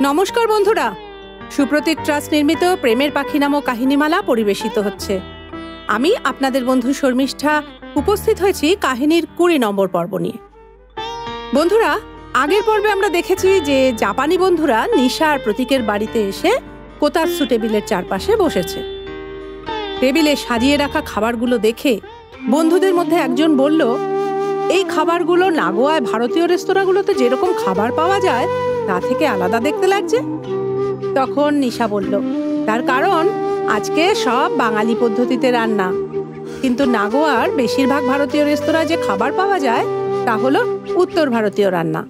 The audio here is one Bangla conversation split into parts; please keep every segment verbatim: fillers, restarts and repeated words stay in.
নমস্কার বন্ধুরা, সুপ্রতীক ট্রাস্ট নির্মিত প্রেমের পাখি নামক কাহিনীমালা পরিবেশিত হচ্ছে। আমি আপনাদের বন্ধু শর্মিষ্ঠা উপস্থিত হয়েছি কাহিনীর কুড়ি নম্বর পর্ব নিয়ে। বন্ধুরা, আগের পর্বে আমরা দেখেছি যে জাপানি বন্ধুরা নিশা আর প্রতীকের বাড়িতে এসে কোতাৎসু টেবিলের চারপাশে বসেছে। টেবিলে সাজিয়ে রাখা খাবারগুলো দেখে বন্ধুদের মধ্যে একজন বলল, এই খাবারগুলো নাগোয়ায় ভারতীয় রেস্তোরাঁগুলোতে যেরকম খাবার পাওয়া যায় তা থেকে আলাদা দেখতে লাগছে। তখন নিশা বলল, তার কারণ আজকে সব বাঙালি পদ্ধতিতে রান্না, কিন্তু নাগোয়ার বেশিরভাগ ভারতীয় রেস্তোরাঁ যে খাবার পাওয়া যায় তা হলো উত্তর ভারতীয় রান্না।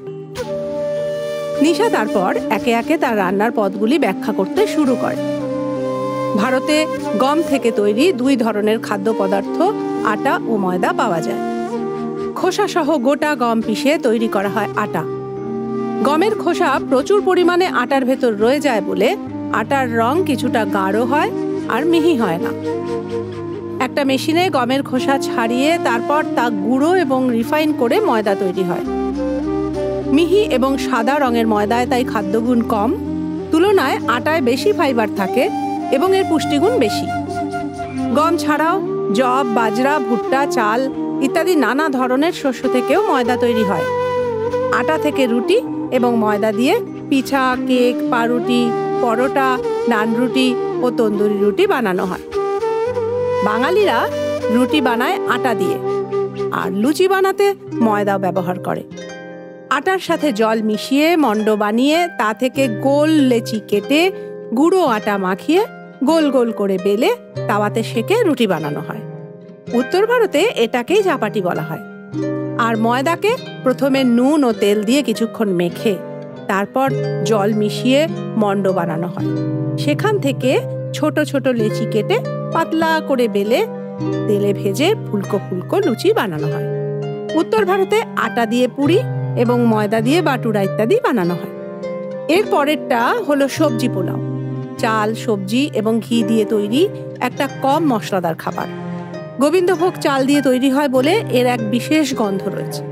নিশা তারপর একে একে তার রান্নার পদগুলি ব্যাখ্যা করতে শুরু করে। ভারতে গম থেকে তৈরি দুই ধরনের খাদ্য পদার্থ আটা ও ময়দা পাওয়া যায়। খোসা সহ গোটা গম পিষে তৈরি করা হয় আটা। গমের খোসা প্রচুর পরিমাণে আটার ভেতর রয়ে যায় বলে আটার রং কিছুটা গাঢ় হয় আর মিহি হয় না। একটা মেশিনে গমের খোসা ছাড়িয়ে তারপর তা গুঁড়ো এবং রিফাইন করে ময়দা তৈরি হয়। মিহি এবং সাদা রঙের ময়দায় তাই খাদ্যগুণ কম, তুলনায় আটায় বেশি ফাইবার থাকে এবং এর পুষ্টিগুণ বেশি। গম ছাড়াও যব, বাজরা, ভুট্টা, চাল ইত্যাদি নানা ধরনের শস্য থেকেও ময়দা তৈরি হয়। আটা থেকে রুটি এবং ময়দা দিয়ে পিঠা, কেক, পাউরুটি, পরোটা, নান রুটি ও তন্দুরি রুটি বানানো হয়। বাঙালিরা রুটি বানায় আটা দিয়ে, আর লুচি বানাতে ময়দা ব্যবহার করে। আটার সাথে জল মিশিয়ে মণ্ড বানিয়ে তা থেকে গোল লেচি কেটে গুঁড়ো আটা মাখিয়ে গোল গোল করে বেলে তাওয়াতে সেকে রুটি বানানো হয়। উত্তর ভারতে এটাকেই চাপাটি বলা হয়। আর ময়দাকে প্রথমে নুন ও তেল দিয়ে কিছুক্ষণ মেখে তারপর জল মিশিয়ে মণ্ড বানানো হয়। সেখান থেকে ছোট ছোট লেচি কেটে পাতলা করে বেলে তেলে ভেজে ফুলকো ফুলকো লুচি বানানো হয়। উত্তর ভারতে আটা দিয়ে পুরি এবং ময়দা দিয়ে বাটুরা ইত্যাদি বানানো হয়। এর পরেরটা হলো সবজি পোলাও। চাল, সবজি এবং ঘি দিয়ে তৈরি একটা কম মশলাদার খাবার। গোবিন্দভোগ চাল দিয়ে তৈরি হয় বলে এর এক বিশেষ গন্ধ রয়েছে।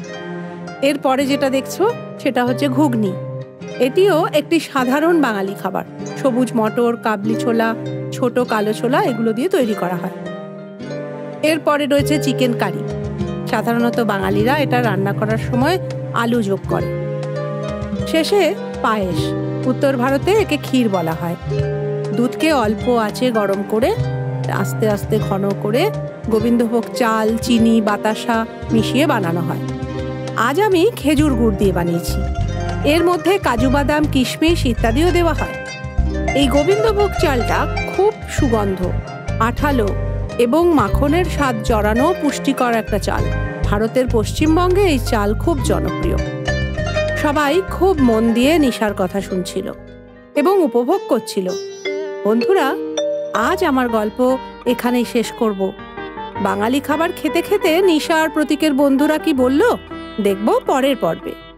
এরপরে যেটা দেখছো সেটা হচ্ছে ঘুগনি। এটিও একটি সাধারণ বাঙালি খাবার। সবুজ মটর, কাবলি ছোলা, ছোট কালো ছোলা এগুলো দিয়ে তৈরি করা হয়। এরপরে রয়েছে চিকেন কারি। সাধারণত বাঙালিরা এটা রান্না করার সময় আলু যোগ করে। শেষে পায়েস। উত্তর ভারতে একে ক্ষীর বলা হয়। দুধকে অল্প আঁচে গরম করে আস্তে আস্তে ঘন করে গোবিন্দভোগ চাল, চিনি, বাতাসা মিশিয়ে বানানো হয়। আজ আমি খেজুর গুড় দিয়ে বানিয়েছি। এর মধ্যে কাজু বাদাম, কিশমিশ ইত্যাদিও দেওয়া হয়। এই গোবিন্দভোগ চালটা খুব সুগন্ধ, আঠালো এবং মাখনের স্বাদ জড়ানো পুষ্টিকর একটা চাল। ভারতের পশ্চিমবঙ্গে এই চাল খুব জনপ্রিয়। সবাই খুব মন দিয়ে নিশার কথা শুনছিল এবং উপভোগ করছিল। বন্ধুরা, আজ আমার গল্প এখানেই শেষ করব। বাঙালি খাবার খেতে খেতে নিশা আর প্রতীকের বন্ধুরা কি বলল দেখব পরের পর্বে।